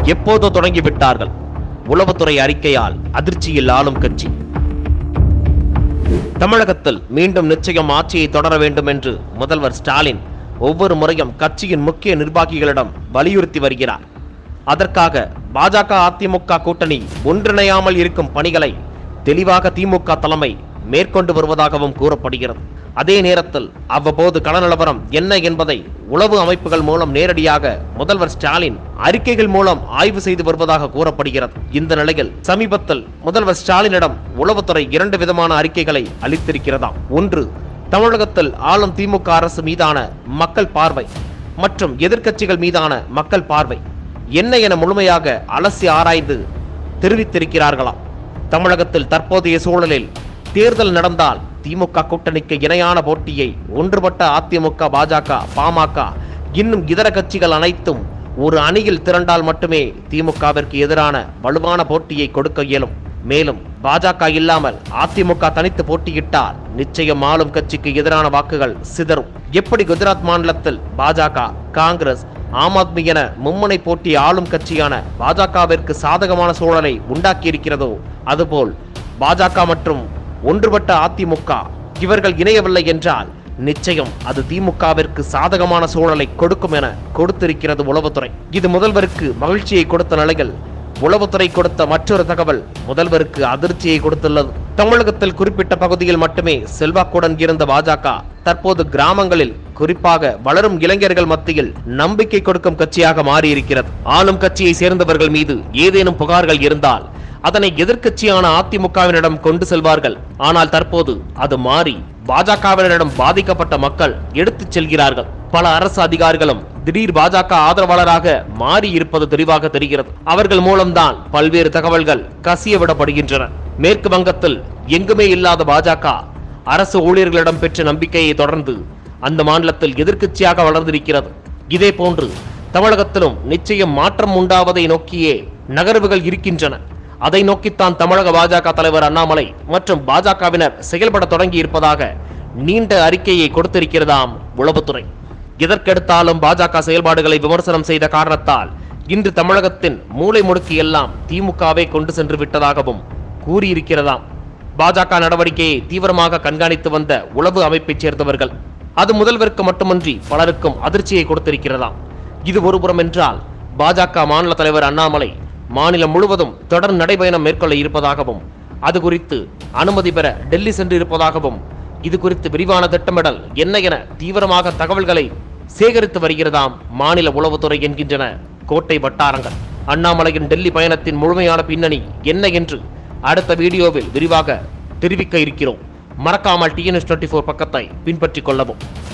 எப்போதோ தொடங்கிவிட்டார்கள். உளவுத்துறை அறிக்கையால் அதிர்ச்சியில் ஆளும் கட்சி. தமிழகத்தில் மீண்டும் நிச்சயம் ஆட்சியை தொடர வேண்டும் என்று முதல்வர் ஸ்டாலின் ஒவ்வொரு முறையும் கட்சியின் முக்கிய நிர்வாகிகளிடம் வலியுறுத்தி வருகிறார். அதற்காக பாஜக அதிமுக கூட்டணி ஒன்றிணையாமல் இருக்கும் பணிகளை தெளிவாக திமுக தலைமை மேற்கொண்டு வருவதாகவும் கூறப்படுகிறது. அதே நேரத்தில் அவ்வப்போது கள நிலவரம் என்ன என்பதை உளவு அமைப்புகள் மூலம் நேரடியாக முதல்வர் ஸ்டாலின் அறிக்கைகள் மூலம் ஆய்வு செய்து வருவதாக கூறப்படுகிறது. இந்த நிலையில் சமீபத்தில் முதல்வர் ஸ்டாலினிடம் உளவுத்துறை 2 விதமான அறிக்கைகளை அளித்திருக்கிறதாம். ஒன்று, தமிழகத்தில் ஆளும் திமுக அரசு மீதான மக்கள் பார்வை மற்றும் எதிர்க்கட்சிகள் மீதான மக்கள் பார்வை என்ன என முழுமையாக அலசி ஆராய்ந்து தெரிவித்திருக்கிறார்களாம். தமிழகத்தில் தற்போதைய சூழலில் தேர்தல் நடந்தால் திமுக கூட்டணிக்கு இணையான போட்டியை ஒன்றுபட்ட அதிமுக, பாஜக, பாமக இன்னும் இதர கட்சிகள் அனைத்தும் ஒரு அணியில் திரண்டால் மட்டுமே திமுகவிற்கு எதிரான வலுவான போட்டியை கொடுக்க இயலும். மேலும் பாஜக இல்லாமல் அதிமுக தனித்து போட்டியிட்டால் நிச்சயம் ஆளும் கட்சிக்கு எதிரான வாக்குகள் சிதறும். எப்படி குஜராத் மாநிலத்தில் பாஜக, காங்கிரஸ், ஆம் ஆத்மி என மும்முனை போட்டி ஆளும் கட்சியான பாஜகவிற்கு சாதகமான சூழலை உண்டாக்கி இருக்கிறதோ, அதுபோல் பாஜக மற்றும் ஒன்றுபட்ட அதிமுக இவர்கள் இணையவில்லை என்றால் நிச்சயம் அது திமுகவிற்கு சாதகமான சூழலை கொடுக்கும் என கொடுத்திருக்கிறது உளவுத்துறை. இது முதல்வருக்கு மகிழ்ச்சியை கொடுத்த நிலையில் உளவுத்துறை கொடுத்த மற்றொரு தகவல் முதல்வருக்கு அதிர்ச்சியை கொடுத்துள்ளது. தமிழகத்தில் குறிப்பிட்ட பகுதியில் மட்டுமே செல்வாக்குடன் இருந்த பாஜக தற்போது கிராமங்களில் குறிப்பாக வளரும் இளைஞர்கள் மத்தியில் நம்பிக்கை கொடுக்கும் கட்சியாக மாறியிருக்கிறது. ஆளும் கட்சியை சேர்ந்தவர்கள் மீது ஏதேனும் புகார்கள் இருந்தால் அதனை எதிர்க்கட்சியான அதிமுகவினரிடம் கொண்டு செல்வார்கள். ஆனால் தற்போது அது மாறி பாஜகவினரிடம் பாதிக்கப்பட்ட மக்கள் எடுத்துச் செல்கிறார்கள். பல அரசு அதிகாரிகளும் திடீர் பாஜக ஆதரவாளராக மாறி இருப்பது தெளிவாக தெரிகிறது. அவர்கள் மூலம்தான் பல்வேறு தகவல்கள் கசியவிடப்படுகின்றன. மேற்கு வங்கத்தில் எங்குமே இல்லாத பாஜக அரசு ஊழியர்களிடம் பெற்ற நம்பிக்கையை தொடர்ந்து அந்த மாநிலத்தில் எதிர்க்கட்சியாக வளர்ந்திருக்கிறது. இதே போன்று தமிழகத்திலும் நிச்சயம் மாற்றம் உண்டாவதை நோக்கியே நகர்வுகள் இருக்கின்றன. அதை நோக்கித்தான் தமிழக பாஜக தலைவர் அண்ணாமலை மற்றும் பாஜகவினர் செயல்பட தொடங்கி இருப்பதாக நீண்ட அறிக்கையை கொடுத்திருக்கிறதாம் உளவுத்துறை. எதற்கெடுத்தாலும் பாஜக செயல்பாடுகளை விமர்சனம் செய்த காரணத்தால் இன்று தமிழகத்தின் மூலை முடுக்கு எல்லாம் திமுகவை கொண்டு சென்று விட்டதாகவும் கூறியிருக்கிறதாம். பாஜக நடவடிக்கையை தீவிரமாக கண்காணித்து வந்த உளவு அமைப்பைச் சேர்ந்தவர்கள் அது முதல்வருக்கு மட்டுமன்றி பலருக்கும் அதிர்ச்சியை கொடுத்திருக்கிறதாம். இது ஒருபுறம் என்றால் பாஜக மாநில தலைவர் அண்ணாமலை மாநிலம் முழுவதும் தொடர் நடைபயணம் மேற்கொள்ள இருப்பதாகவும் அது குறித்து அனுமதி பெற டெல்லி சென்று இருப்பதாகவும் இது குறித்து விரிவான திட்டமிடல் என்ன என தீவிரமாக தகவல்களை சேகரித்து வருகிறதாம் மாநில உளவுத்துறை என்கின்றன கோட்டை வட்டாரங்கள். அண்ணாமலையின் டெல்லி பயணத்தின் முழுமையான பின்னணி என்ன என்று அடுத்த வீடியோவில் விரிவாக தெரிவிக்க இருக்கிறோம். மறக்காமல் TNS24 பக்கத்தை பின்பற்றிக் கொள்ளவும்.